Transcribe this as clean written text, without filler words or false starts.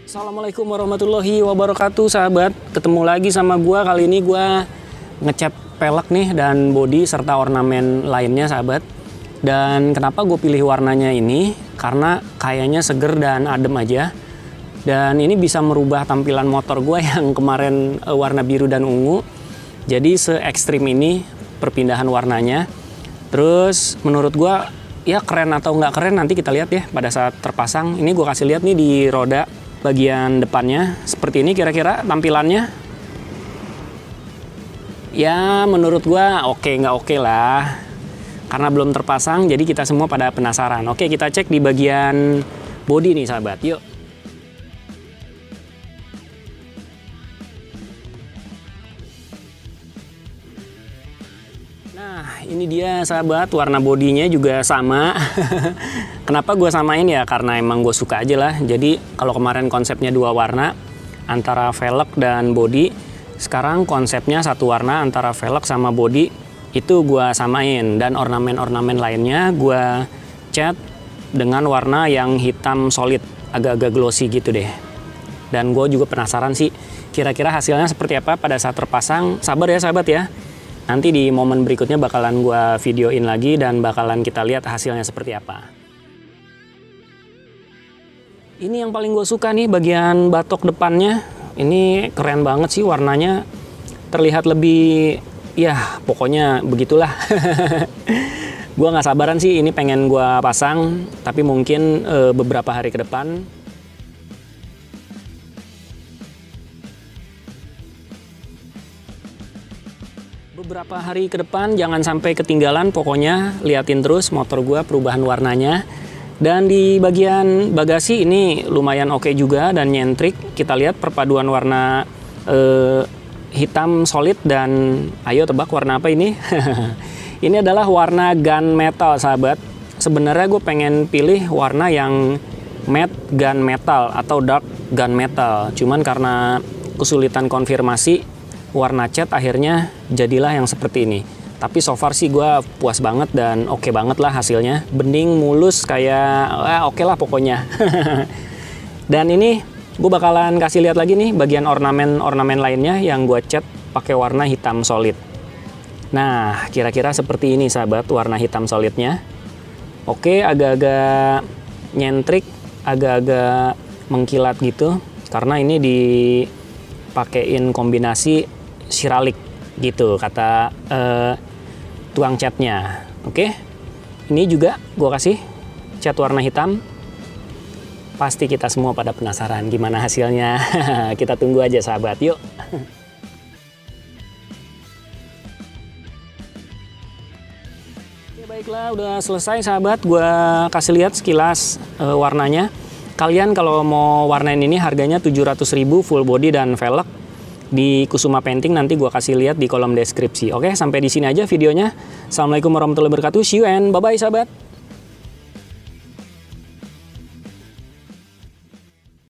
Assalamualaikum warahmatullahi wabarakatuh, sahabat. Ketemu lagi sama gua. Kali ini gua ngecat pelek nih dan bodi serta ornamen lainnya, sahabat. Dan kenapa gue pilih warnanya ini? Karena kayaknya seger dan adem aja. Dan ini bisa merubah tampilan motor gua yang kemarin warna biru dan ungu. Jadi se ekstrim ini perpindahan warnanya. Terus menurut gua ya keren atau nggak keren nanti kita lihat ya pada saat terpasang. Ini gue kasih lihat nih di roda bagian depannya seperti ini kira-kira tampilannya. Ya menurut gua oke nggak oke lah, karena belum terpasang jadi kita semua pada penasaran. Oke, kita cek di bagian bodi nih, sahabat, yuk. Nah, ini dia, sahabat, warna bodinya juga sama. Kenapa gue samain ya? Karena emang gue suka aja lah. Jadi kalau kemarin konsepnya dua warna antara velg dan bodi, sekarang konsepnya satu warna antara velg sama bodi. Itu gue samain, dan ornamen-ornamen lainnya gue cat dengan warna yang hitam solid, agak-agak glossy gitu deh. Dan gue juga penasaran sih kira-kira hasilnya seperti apa pada saat terpasang. Sabar ya, sahabat ya. Nanti di momen berikutnya bakalan gue videoin lagi dan bakalan kita lihat hasilnya seperti apa. Ini yang paling gue suka nih, bagian batok depannya. Ini keren banget sih warnanya. Terlihat lebih, ya pokoknya begitulah. Gue gak sabaran sih, ini pengen gue pasang. Tapi mungkin beberapa hari ke depan. Beberapa hari ke depan jangan sampai ketinggalan, pokoknya liatin terus motor gua perubahan warnanya. Dan di bagian bagasi ini lumayan oke juga dan nyentrik. Kita lihat perpaduan warna hitam solid dan ayo tebak warna apa ini? Ini adalah warna gunmetal, sahabat. Sebenarnya gue pengen pilih warna yang matte gunmetal atau dark gunmetal. Cuman karena kesulitan konfirmasi warna cat, akhirnya jadilah yang seperti ini. Tapi so far sih gue puas banget dan oke banget lah hasilnya. Bening, mulus, kayak oke lah pokoknya. Dan ini gue bakalan kasih lihat lagi nih bagian ornamen lainnya yang gue cat pakai warna hitam solid. Nah, kira-kira seperti ini, sahabat, warna hitam solidnya. Oke, agak-agak nyentrik, agak-agak mengkilat gitu. Karena ini dipakein kombinasi siralik gitu kata tuang catnya. Oke, ini juga gue kasih cat warna hitam. Pasti kita semua pada penasaran gimana hasilnya. Kita tunggu aja, sahabat, yuk. Oke, baiklah, udah selesai, sahabat. Gue kasih lihat sekilas warnanya. Kalian kalau mau warnain ini harganya 700.000 full body dan velg. Di Kusuma Painting, nanti gua kasih lihat di kolom deskripsi. Oke, sampai di sini aja videonya. Assalamualaikum warahmatullahi wabarakatuh. See you and bye-bye, sahabat.